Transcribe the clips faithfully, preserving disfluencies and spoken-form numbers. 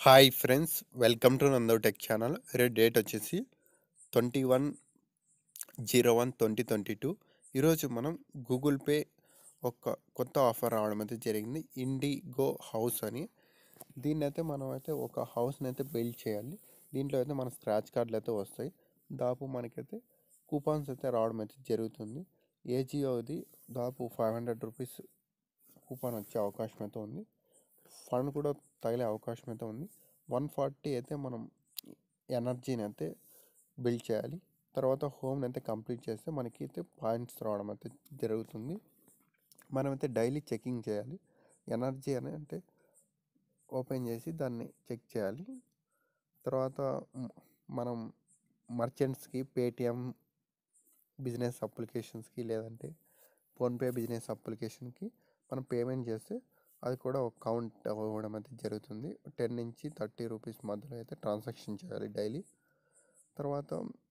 Hi friends, welcome to Nando tech channel. ఈరోజు date వచ్చేసి twenty one zero one twenty twenty two. ఈరోజు మనం Google pay ఒక కొత్త ఆఫర్ రావడం అయితే జరిగింది, ఇండిగో హౌస్ అని. దీన్ని అయితే మనం అయితే ఒక హౌస్ని అయితే బిల్డ్ చేయాలి. దీంట్లో అయితే మన స్క్రాచ్ కార్డులు అయితే వస్తాయి. దాపు మనకైతే కూపాన్స్ అయితే రావడం అయితే జరుగుతుంది. ఏజియోది దాపు ఫైవ్ హండ్రెడ్ రూపీస్ కూపాన్ వచ్చే అవకాశం అయితే ఉంది. ఫండ్ కూడా తగిలే అవకాశం అయితే ఉంది. వన్ ఫార్టీ అయితే మనం ఎనర్జీని అయితే బిల్డ్ చేయాలి. తర్వాత హోమ్ని అయితే కంప్లీట్ చేస్తే మనకి అయితే పాయింట్స్ రావడం అయితే జరుగుతుంది. మనమైతే డైలీ చెకింగ్ చేయాలి. ఎనర్జీ అని అంటే ఓపెన్ చేసి దాన్ని చెక్ చేయాలి. తర్వాత మనం మర్చెంట్స్కి, పేటిఎం బిజినెస్ అప్లికేషన్స్కి లేదంటే ఫోన్పే బిజినెస్ అప్లికేషన్కి మనం పేమెంట్ చేస్తే అది కూడా ఒక కౌంట్ అవ్వడం అయితే జరుగుతుంది. టెన్ నుంచి థర్టీ రూపీస్ మధ్యలో అయితే ట్రాన్సాక్షన్ చేయాలి డైలీ. తర్వాత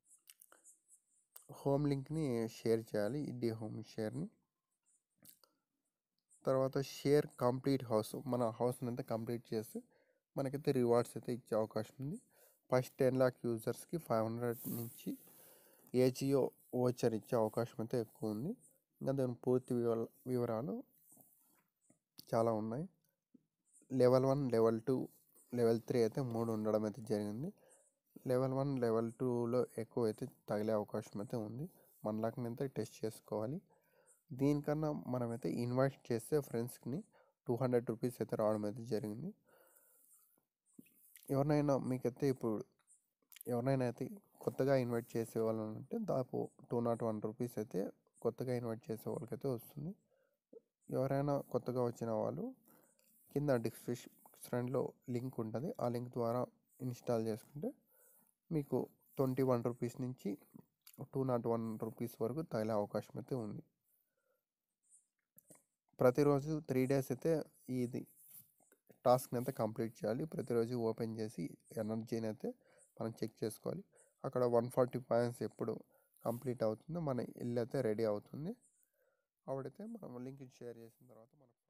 హోమ్ లింక్ని షేర్ చేయాలి, ఇడ్డీ హోమ్ షేర్ని. తర్వాత షేర్ కంప్లీట్ హౌస్, మన హౌస్ని అయితే కంప్లీట్ చేస్తే మనకైతే రివార్డ్స్ అయితే ఇచ్చే అవకాశం ఉంది. ఫస్ట్ టెన్ లాక్ యూజర్స్కి ఫైవ్ హండ్రెడ్ నుంచి ఏజియో ఓచర్ ఇచ్చే అవకాశం అయితే ఎక్కువ ఉంది. ఇంకా దాని పూర్తి వివర వివరాలు చాలా ఉన్నాయి. Level one, level two, level three అయితే మూడు ఉండడం అయితే జరిగింది. లెవెల్ వన్, లెవెల్ టూలో ఎక్కువ అయితే తగిలే అవకాశం అయితే ఉంది. మన లక్ని అయితే టెస్ట్ చేసుకోవాలి. దీనికన్నా మనమైతే ఇన్వైట్ చేస్తే ఫ్రెండ్స్కి టూ హండ్రెడ్ రూపీస్ అయితే రావడం అయితే జరిగింది. ఎవరినైనా మీకైతే ఇప్పుడు ఎవరినైనా అయితే కొత్తగా ఇన్వైట్ చేసే వాళ్ళు అంటే దాదాపు టూ నాట్ వన్ రూపీస్ అయితే కొత్తగా ఇన్వైట్ చేసే వాళ్ళకైతే వస్తుంది. ఎవరైనా కొత్తగా వచ్చిన వాళ్ళు కింద డిస్క్రిప్షన్లో లింక్ ఉంటుంది, ఆ లింక్ ద్వారా ఇన్స్టాల్ చేసుకుంటే మీకు ట్వంటీ వన్ రూపీస్ నుంచి టూ నాట్ వన్ రూపీస్ వరకు తగిలే అవకాశం అయితే ఉంది. ప్రతిరోజు త్రీ డేస్ అయితే ఇది టాస్క్ని అయితే కంప్లీట్ చేయాలి. ప్రతిరోజు ఓపెన్ చేసి ఎనర్జీని అయితే మనం చెక్ చేసుకోవాలి. అక్కడ వన్ ఫార్టీ పాయింట్స్ ఎప్పుడు కంప్లీట్ అవుతుందో మన ఇల్లు అయితే రెడీ అవుతుంది. అప్పుడైతే మనం లింక్ షేర్ చేసిన తర్వాత మనకు